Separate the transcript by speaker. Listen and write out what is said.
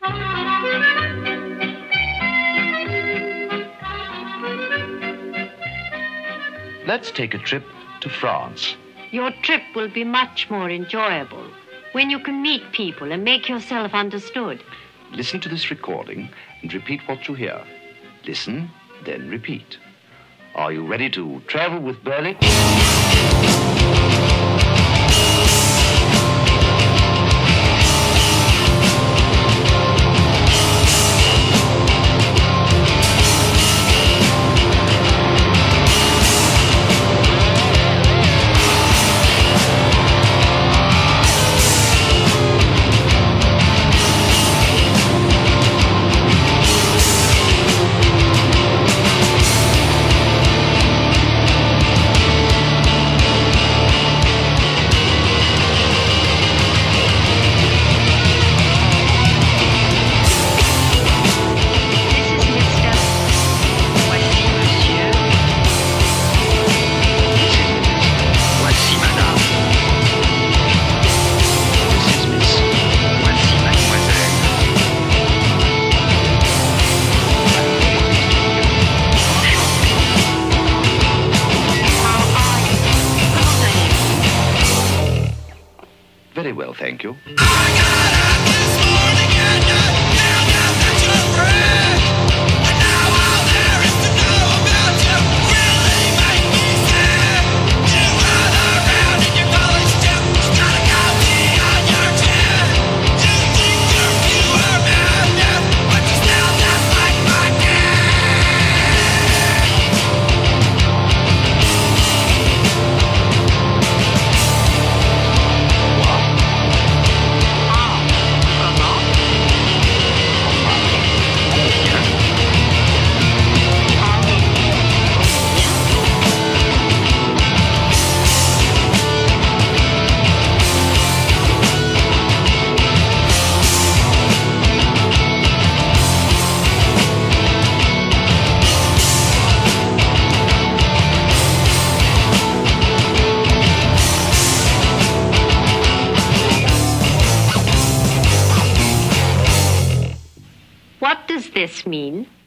Speaker 1: Let's take a trip to France.
Speaker 2: Your trip will be much more enjoyable when you can meet people and make yourself understood.
Speaker 1: Listen to this recording and repeat what you hear. Listen, then repeat. Are you ready to travel with Berlitz? Very well, thank you.
Speaker 2: What does this mean?